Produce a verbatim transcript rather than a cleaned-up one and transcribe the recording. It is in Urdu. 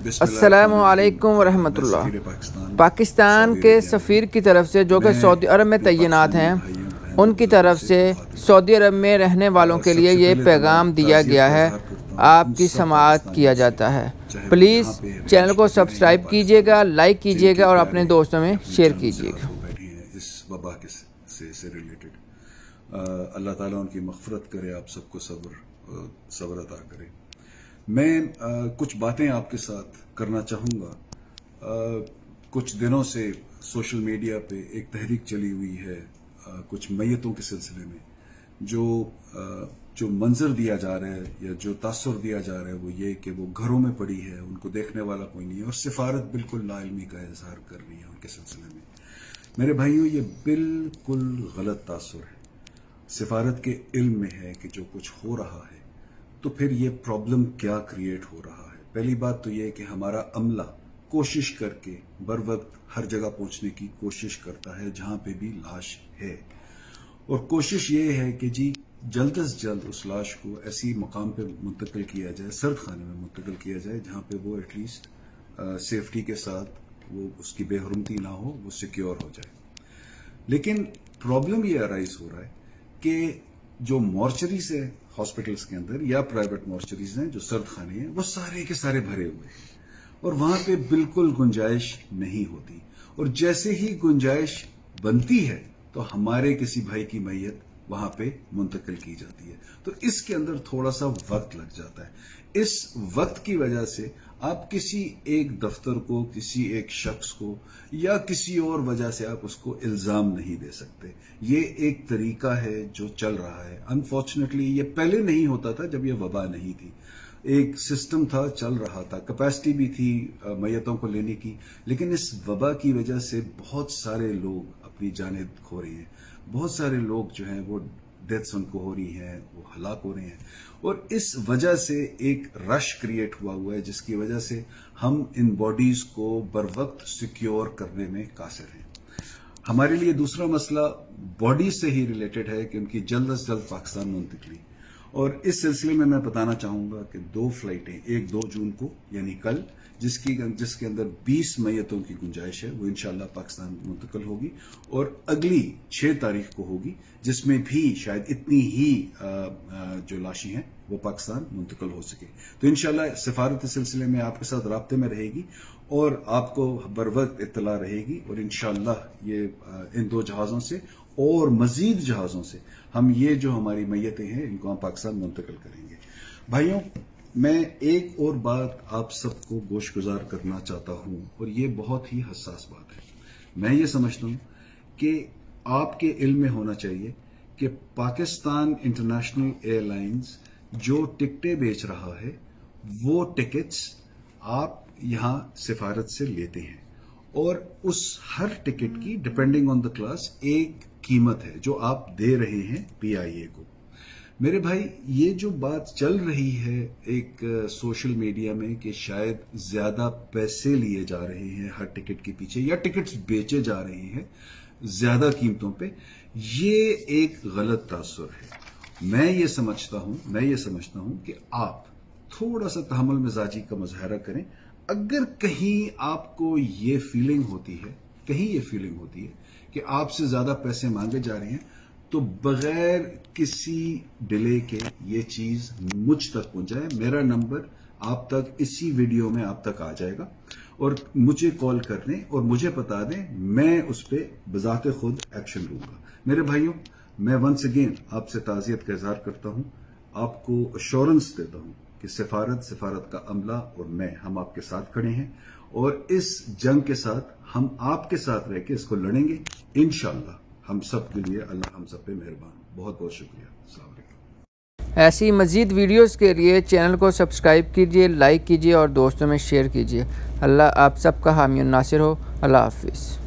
السلام علیکم ورحمۃ اللہ۔ پاکستان کے سفیر کی طرف سے جو کہ سعودی عرب میں تعینات ہیں، ان کی طرف سے سعودی عرب میں رہنے والوں کے لیے یہ پیغام دیا گیا ہے، آپ کی سماعت کیا جاتا ہے۔ پلیز چینل کو سبسکرائب کیجیے گا، لائک کیجیے گا اور اپنے دوستوں میں شیئر کیجیے گا۔ اس وبا کے سے ریلیٹڈ اللہ تعالیٰ ان کی مغفرت کرے، آپ سب کو صبر صبر عطا کرے۔ میں کچھ باتیں آپ کے ساتھ کرنا چاہوں گا۔ کچھ دنوں سے سوشل میڈیا پہ ایک تحریک چلی ہوئی ہے کچھ میتوں کے سلسلے میں، جو جو منظر دیا جا رہا ہے یا جو تاثر دیا جا رہا ہے وہ یہ کہ وہ گھروں میں پڑی ہے، ان کو دیکھنے والا کوئی نہیں ہے، اور سفارت بالکل لا علمی کا اظہار کر رہی ہے ان کے سلسلے میں۔ میرے بھائیوں، یہ بالکل غلط تاثر ہے۔ سفارت کے علم میں ہے کہ جو کچھ ہو رہا ہے، تو پھر یہ پرابلم کیا کریٹ ہو رہا ہے۔ پہلی بات تو یہ کہ ہمارا عملہ کوشش کر کے بر وقت ہر جگہ پہنچنے کی کوشش کرتا ہے جہاں پہ بھی لاش ہے، اور کوشش یہ ہے کہ جی جلد از جلد اس لاش کو ایسی مقام پہ منتقل کیا جائے، سرد خانے میں منتقل کیا جائے جہاں پہ وہ ایٹ لیسٹ سیفٹی کے ساتھ وہ اس کی بے حرمتی نہ ہو، وہ سیکیور ہو جائے۔ لیکن پرابلم یہ ارائز ہو رہا ہے کہ جو مورچریز ہے ہاسپٹلس کے اندر یا پرائیویٹ مورچریز ہیں، جو سرد خانے ہیں، وہ سارے کے سارے بھرے ہوئے ہیں، اور وہاں پہ بالکل گنجائش نہیں ہوتی، اور جیسے ہی گنجائش بنتی ہے تو ہمارے کسی بھائی کی میت وہاں پہ منتقل کی جاتی ہے۔ تو اس کے اندر تھوڑا سا وقت لگ جاتا ہے۔ اس وقت کی وجہ سے آپ کسی ایک دفتر کو، کسی ایک شخص کو یا کسی اور وجہ سے آپ اس کو الزام نہیں دے سکتے۔ یہ ایک طریقہ ہے جو چل رہا ہے۔ انفارچونیٹلی یہ پہلے نہیں ہوتا تھا جب یہ وبا نہیں تھی، ایک سسٹم تھا، چل رہا تھا، کیپیسٹی بھی تھی میتوں کو لینے کی، لیکن اس وبا کی وجہ سے بہت سارے لوگ اپنی جانیں کھو رہے ہیں، بہت سارے لوگ جو ہیں وہ ڈیتھس ان کو ہو رہی ہیں، وہ ہلاک ہو رہے ہیں، اور اس وجہ سے ایک رش کریٹ ہوا ہوا ہے جس کی وجہ سے ہم ان باڈیز کو بر وقت سیکیور کرنے میں قاصر ہیں۔ ہمارے لیے دوسرا مسئلہ باڈی سے ہی ریلیٹڈ ہے کہ ان کی جلد از جلد پاکستان منتقلی، اور اس سلسلے میں میں بتانا چاہوں گا کہ دو فلائٹیں، ایک دو جون کو یعنی کل، جس کی جس کے اندر بیس میتوں کی گنجائش ہے، وہ انشاءاللہ پاکستان منتقل ہوگی، اور اگلی چھ تاریخ کو ہوگی جس میں بھی شاید اتنی ہی جو لاشیں ہیں وہ پاکستان منتقل ہو سکے۔ تو انشاءاللہ سفارت کے سلسلے میں آپ کے ساتھ رابطے میں رہے گی اور آپ کو بر وقت اطلاع رہے گی، اور انشاءاللہ یہ ان دو جہازوں سے اور مزید جہازوں سے ہم یہ جو ہماری میتیں ہیں ان کو ہم پاکستان منتقل کریں گے۔ بھائیوں، میں ایک اور بات آپ سب کو گوش گزار کرنا چاہتا ہوں، اور یہ بہت ہی حساس بات ہے۔ میں یہ سمجھتا ہوں کہ آپ کے علم میں ہونا چاہیے کہ پاکستان انٹرنیشنل ایئر لائنز جو ٹکٹیں بیچ رہا ہے، وہ ٹکٹس آپ یہاں سفارت سے لیتے ہیں، اور اس ہر ٹکٹ کی ڈپینڈنگ آن دا کلاس ایک قیمت ہے جو آپ دے رہے ہیں پی آئی اے کو۔ میرے بھائی، یہ جو بات چل رہی ہے ایک سوشل میڈیا میں کہ شاید زیادہ پیسے لیے جا رہے ہیں ہر ٹکٹ کے پیچھے، یا ٹکٹس بیچے جا رہے ہیں زیادہ قیمتوں پہ، یہ ایک غلط تاثر ہے۔ میں یہ سمجھتا ہوں میں یہ سمجھتا ہوں کہ آپ تھوڑا سا تحمل مزاجی کا مظاہرہ کریں۔ اگر کہیں آپ کو یہ فیلنگ ہوتی ہے کہیں یہ فیلنگ ہوتی ہے کہ آپ سے زیادہ پیسے مانگے جا رہے ہیں، تو بغیر کسی ڈیلے کے یہ چیز مجھ تک پہنچائے۔ میرا نمبر آپ تک اسی ویڈیو میں آپ تک آ جائے گا، اور مجھے کال کر دیں اور مجھے بتا دیں، میں اس پہ بذات خود ایکشن لوں گا۔ میرے بھائیوں، میں ونس اگین آپ سے تعزیت کا اظہار کرتا ہوں، آپ کو ایشورنس دیتا ہوں کہ سفارت سفارت کا عملہ اور میں ہم آپ کے ساتھ کھڑے ہیں، اور اس جنگ کے ساتھ ہم آپ کے ساتھ رہ کے اس کو لڑیں گے انشاءاللہ۔ ہم سب کے لیے اللہ ہم سب پہ مہربان۔ بہت بہت شکریہ۔ السلام علیکم۔ ایسی مزید ویڈیوز کے لیے چینل کو سبسکرائب کیجیے، لائک کیجیے اور دوستوں میں شیئر کیجیے۔ اللہ آپ سب کا حامی و ناصر ہو۔ اللہ حافظ۔